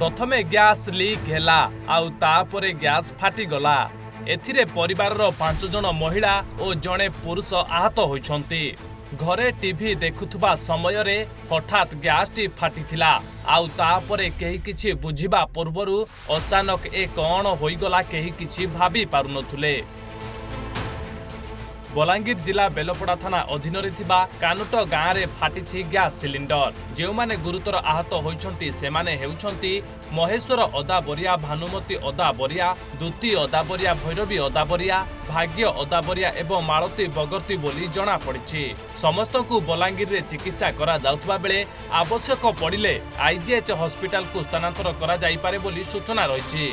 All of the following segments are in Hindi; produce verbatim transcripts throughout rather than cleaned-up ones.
प्रथमे गैस लीक हैला आउ तापरे गैस फाटी गला। एथिरे परिवारर पांच जन महिला और जड़े पुरुष आहत होइछंती। घरे टीवी देखुथुबा समय रे हठात गैस टी फाटिथिला आउ तापरे केही किछि बुझिबा पूर्वरु अचानक ए कौन होइगला केही किछि भाबी पारुनथुले। बलांगीर जिला बेलपड़ा थाना अधीन कानुट गाँव में फाटी गैस सिलिंडर। जो माने गुरुतर आहत होइछंती सेमाने हेउछंती महेश्वर अदाबरिया, भानुमती अदाबरिया, दूती अदाबरिया, भैरवी अदाबरिया, भाग्य अदाबरिया एवं मालती बगर्ती बोली जना पड़ी। समस्त को बलांगीर रे चिकित्सा करा जाउथबा बेले आवश्यक पड़िले आईजीएच हॉस्पिटल को स्थानांतर करा जाई पारे बोली सूचना रही।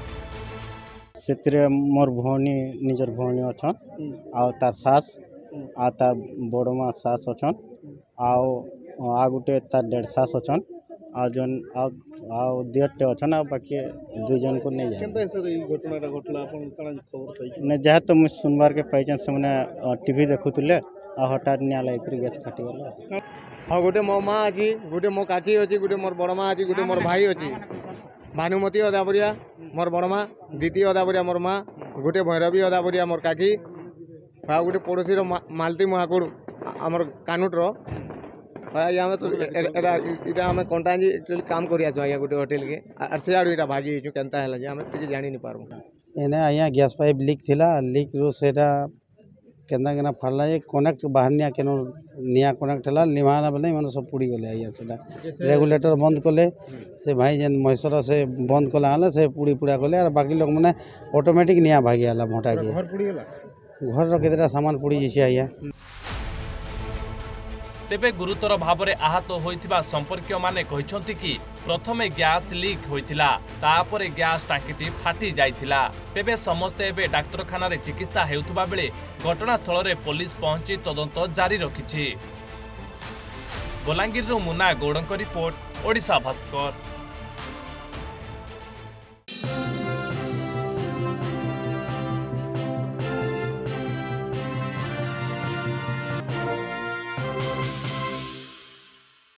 से मोर भौणी निजर भौणी अच्छा आउ तार सास आ तार बड़मा सास अच्छा आउ आ गुटे तार डेढ़ सास अच्छा आ जन आउ दियटे अच्छा आ बाकी दुई जन को नहीं जाए घटनाटा घटला अपन काना खबर पाई ने जहा तो मुझ सुनबार के पाइछन से माने टीवी देखुतले आ हठात निया लाइक गैस फाटी गला। हां गोटे मो मां अछि, गोटे मो काकी अछि, गोटे मोर बड़मा अछि, गोटे मोर भाई अछि। भानुमती अदाबरिया मोर बड़मा, द्वितीय अदाबरिया मोर माँ, गोटे भैरवी अदाबरिया मोर काकी, आ गोटे पड़ोसी मालती महाकुड़ आमर कानुटर। आम तो इटा आम कंटाजी एक्चुअली काम करिया आज्ञा गोटे होटेल के आर से आड़ इटा भागी केनता है जे आम किसी जानी नहीं पारबो। एने आज्ञा गैस पाइप लीक थिला, लीक रो सेटा केना केना फाड़ला जे कनेक्ट बाहर निया केनो निया कनेक्ट हला लिमाना बले माने सब पुड़ी गले आइया सेटा रेगुलेटर बंद कले से भाई जेन महेश्वर से बंद कला हला से पुड़ी पुड़ा कले और बाकी लोग माने ऑटोमेटिक निया भागी हला मोटा के घर पुड़ी गला। घर रो केतरा सामान पुड़ी जिसे आइया। तेबे गुरुतर भाव में आहत होइथिबा संपर्कीय माने कहिसंती कि प्रथमे गैस लीक होइथिला तापरे गैस टांकीटी फाटी जाइथिला। तेबे समस्त एबे डाक्तरखाना रे चिकित्सा हेउथबा बेले घटनास्थल रे पुलिस पहुंची तदंत जारी रखिछि। बलांगीर मुना गौड़क रिपोर्ट, ओडिशा भास्कर।